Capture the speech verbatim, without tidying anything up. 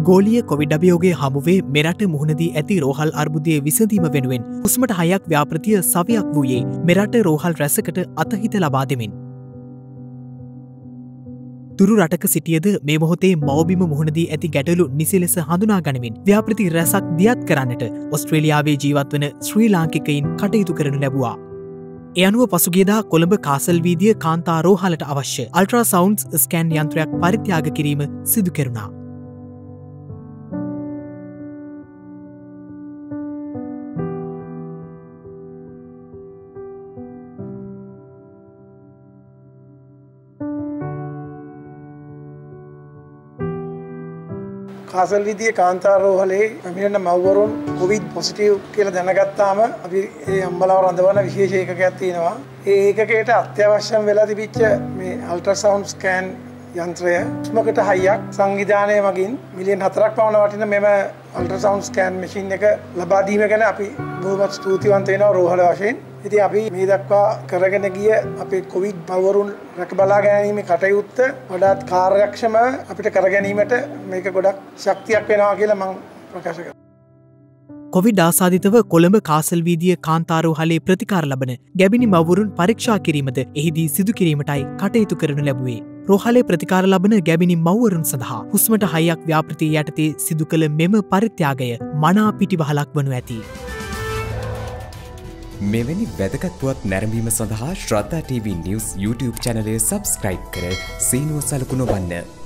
ගෝලිය Covid අභියෝගයේ හමුවේ මෙරට මුහුණදී ඇති රෝහල් අර්බුදයේ විසඳීම වෙනුවෙන් හුස්මට හයක් ව්‍යාපෘතිය සවියක් වූයේ මෙරට රෝහල් රැසකට අතහිත ලබා දෙමින්. තුරු රටක සිටියද මේ මොහොතේ මවබිම මුහුණදී ඇති ගැටලු නිසි ලෙස හඳුනා ගනිමින් ව්‍යාපෘති රැසක් දියත් කරන්නට ඔස්ට්‍රේලියාවේ ජීවත් වන ශ්‍රී ලාංකිකයින් කටයුතු කරනු ලැබුවා. ඒ අනුව පසුගියදා කොළඹ කාසල් වීදිය කාන්තා රෝහලට අවශ්‍ය අල්ට්‍රා සවුන්ඩ්ස් ස්කෑන් යන්ත්‍රයක් පරිත්‍යාග කිරීම සිදු කෙරුණා. කාසල් විදියේ කාන්තා රෝහලේ පැමිණෙන මව්වරුන් කොවිඩ් පොසිටිව් කියලා දැනගත්තාම අපි ඒ අම්බලව රඳවන විශේෂ ඒකකයක් තියෙනවා. ඒ ඒකකයට අත්‍යවශ්‍යම වෙලා තිබිච්ච මේ අල්ට්‍රාසවුන්ඩ් ස්කෑන් යන්ත්‍රය හුස්මකට හයියක් සංවිධානය මගින් මිලියන් හතරක් පමණ වටින මෙම අල්ට්‍රාසවුන්ඩ් ස්කෑන් මැෂින් එක ලබා දීම ගැන අපි බොහොමත් ස්තුතිවන්ත වෙනවා රෝහල වශයෙන්. ඉතින් අපි මේ දක්වා කරගෙන ගිය අපේ කොවිඩ් මව්වරුන් රැක බලා ගැනීමේ කටයුත්ත වඩාත් කාර්යක්ෂම අපිට කර ගැනීමට මේක ගොඩක් ශක්තියක් වෙනවා කියලා මම ප්‍රකාශ කරනවා. කොවිඩ් ආසාදිතව කොළඹ කාසල් වීදිය කාන්තාරෝහලේ ප්‍රතිකාර ලබන ගැබිනි මව්වරුන් පරීක්ෂා කිරීමද එහිදී සිදු කිරීමටයි කටයුතු කරනු ලැබුවේ. රෝහලේ ප්‍රතිකාර ලබන ගැබිනි මව්වරුන් සඳහා හුස්මට හයක් ව්‍යාපෘතිය යටතේ සිදු කළ මෙම පරිත්‍යාගය මනා පිටිවහලක් වනු ඇති. මෙවැනි වැදගත් පුවත් නැරඹීම සඳහා ශ්‍රද්ධා ටීවී නිවුස් YouTube චැනලය සබ්ස්ක්‍රයිබ් කර සීනුව සලකුණු වන්න.